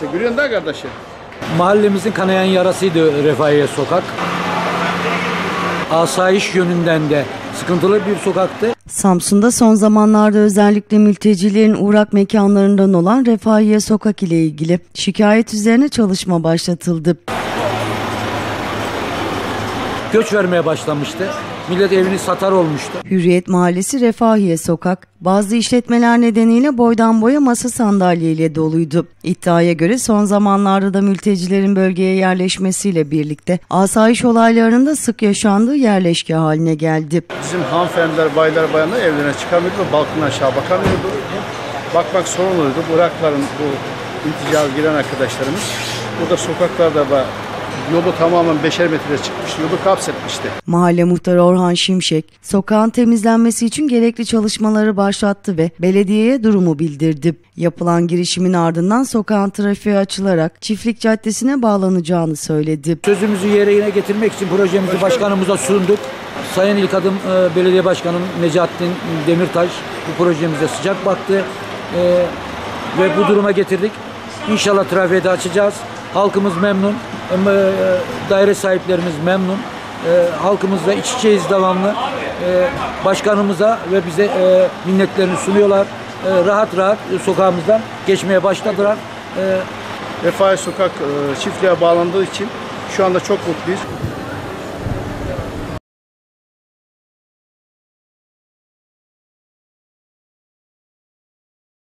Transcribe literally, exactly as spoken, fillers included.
işte. Görüyorsun da kardeşim. Mahallemizin kanayan yarasıydı Refahiye Sokak. Asayiş yönünden de sıkıntılı bir sokaktı. Samsun'da son zamanlarda özellikle mültecilerin uğrak mekanlarından olan Refahiye Sokak ile ilgili şikayet üzerine çalışma başlatıldı. Göç vermeye başlamıştı. Millet evini satar olmuştu. Hürriyet Mahallesi Refahiye Sokak, bazı işletmeler nedeniyle boydan boya masa sandalyeyle doluydu. İddiaya göre son zamanlarda da mültecilerin bölgeye yerleşmesiyle birlikte asayiş olaylarının da sık yaşandığı yerleşke haline geldi. Bizim hanımefendiler, baylar, bayanlar evlerine çıkamıyordu ve balkona aşağı bakamıyordu. Bakmak sorun oluyordu. Irakların bu iltica giren arkadaşlarımız burada sokaklarda da yolu tamamen beşer metre çıkmış, yolu kapsetmişti. Mahalle muhtarı Orhan Şimşek, sokağın temizlenmesi için gerekli çalışmaları başlattı ve belediyeye durumu bildirdi. Yapılan girişimin ardından sokağın trafiğe açılarak Çiftlik Caddesi'ne bağlanacağını söyledi. Sözümüzü yerine getirmek için projemizi başkanımıza sunduk. Sayın İlk Adım e, Belediye Başkanım Necaettin Demirtaş bu projemize sıcak baktı e, ve bu duruma getirdik. İnşallah trafiği de açacağız. Halkımız memnun, daire sahiplerimiz memnun, halkımızla iç içeyiz devamlı. Başkanımıza ve bize minnetlerini sunuyorlar. Rahat rahat sokağımızdan geçmeye başladılar. Refahiye Sokak çiftliğe bağlandığı için şu anda çok mutluyuz.